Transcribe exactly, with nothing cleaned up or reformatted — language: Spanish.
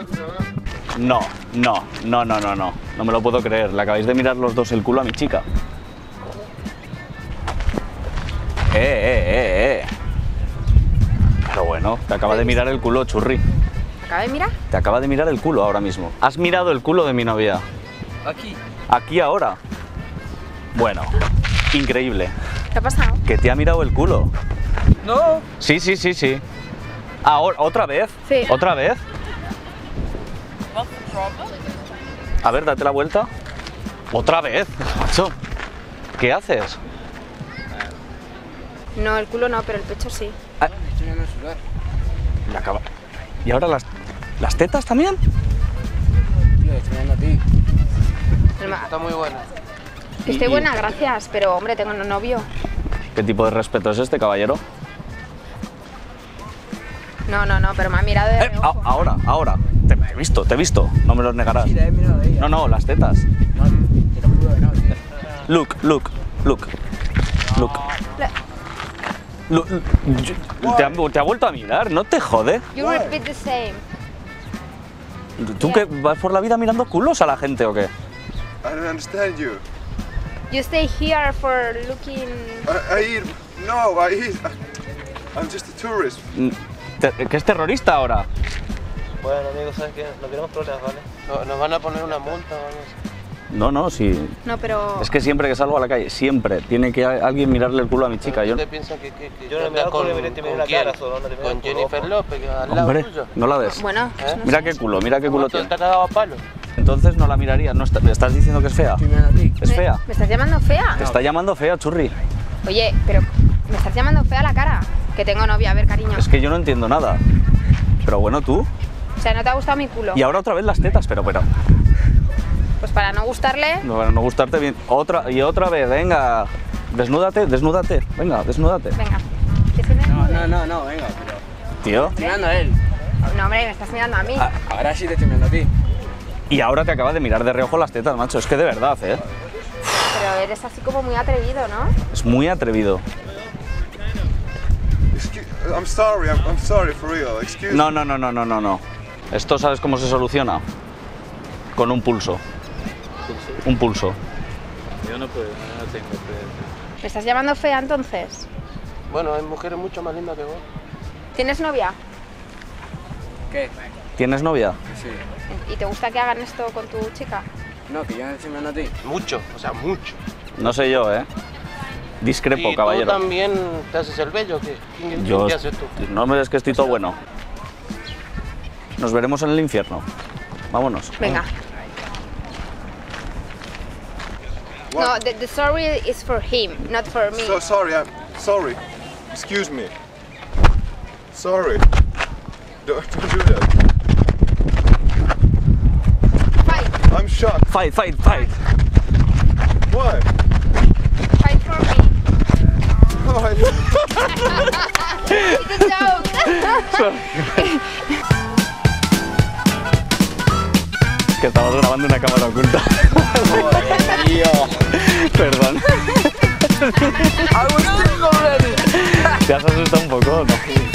No, no, no, no, no, no. No me lo puedo creer. Le acabáis de mirar los dos el culo a mi chica. Eh, eh, eh, eh. Pero bueno, te acaba de mirar el culo, churri. ¿Acaba de mirar? Te acaba de mirar el culo ahora mismo. Has mirado el culo de mi novia. Aquí. Aquí ahora. Bueno, increíble. ¿Qué ha pasado? Que te ha mirado el culo. No. Sí, sí, sí, sí. Ahora, ¿otra vez? Sí. ¿Otra vez? A ver, date la vuelta. ¿Otra vez? Macho, ¿qué haces? No, el culo no, pero el pecho sí. Ah, le acaba... ¿Y ahora las, las tetas también? Tío, estoy mirando a ti. El ma- Está muy buena. Que estoy Y- buena, gracias, pero hombre, tengo un novio. ¿Qué tipo de respeto es este, caballero? No, no, no, pero me ha mirado de Eh, a- reojo. ahora, ahora. Te he visto, te he visto. No me lo negarás. Sí, la he mirado a ella. No, no, las tetas. No, te lo juro que no, tío. Look, look, look. Look. La- Look, yo- ¿Te, ha, te ha vuelto a mirar? ¿No te jode? You repeat the same. ¿Tú que vas por la vida mirando culos a la gente o qué? I don't understand you. You stay here for looking... I, I eat. No, I eat. I'm just a tourist. Te- ¿Que es terrorista ahora? Bueno, amigos, ¿sabes qué? No tenemos problemas, ¿vale? No, nos van a poner una multa o algo así. No, no, sí. No, pero... Es que siempre que salgo a la calle, siempre tiene que a- alguien mirarle el culo a mi chica. Yo, ¿Usted piensa que, que, que Yo no anda me hago con, con, miré, te miré con la quién? cara solo, no te miré Con el culo, Jennifer ojo. López, que al lado hombre, tuyo. no la des. Bueno, ¿Eh? no Mira sé. qué culo, mira qué culo ¿Te tiene. ha cagado a palo? Entonces no la mirarías, no está- ¿me estás diciendo que es fea? Estoy mirando a ti. ¿Es ¿Me- fea? ¿Me estás llamando fea? Te está llamando fea, churri. Oye, pero me estás llamando fea la cara. Que tengo novia, a ver, cariño. Es que yo no entiendo nada. Pero bueno, tú. O sea, ¿no te ha gustado mi culo? Y ahora otra vez las tetas, pero, pero. Pues para no gustarle... No, para no gustarte bien. Otra, y otra vez, venga. Desnúdate, desnúdate. Venga, desnúdate. Venga. ¿Que se me No, desnude? no, no, no, venga, pero. Tío. Estoy mirando a él. No, hombre, me estás mirando a mí. Ah. Ahora sí te estoy mirando a ti. Y ahora te acaba de mirar de reojo las tetas, macho. Es que de verdad, ¿eh? Pero eres así como muy atrevido, ¿no? Es muy atrevido. Excuse, I'm sorry. I'm, I'm sorry for real. Excuse No, no, no, no, no, no, no. Esto, ¿sabes cómo se soluciona? Con un pulso. Un pulso. Yo no puedo, no tengo experiencia. ¿Me estás llamando fea entonces? Bueno, hay mujeres mucho más lindas que vos. ¿Tienes novia? ¿Qué? ¿Tienes novia? Sí. ¿Y te gusta que hagan esto con tu chica? No, que yo no estoy mirando a ti. Mucho, o sea, mucho. No sé yo, ¿eh? Discrepo, ¿Y caballero. tú también te haces el bello o qué? ¿Quién, Yo, ¿Qué haces tú? no me des que estoy todo bueno. Nos veremos en el infierno. Vámonos. Venga. What? No, the, the story is for him, not for me. So sorry. I'm sorry. Excuse me. Sorry. Don't, don't do that. Fight, I'm shocked. Fight, fight, fight. Why? fight for me. Oh, I, It's a joke. Que estabas grabando una cámara oculta. Perdón. ¿Te has asustado un poco o no?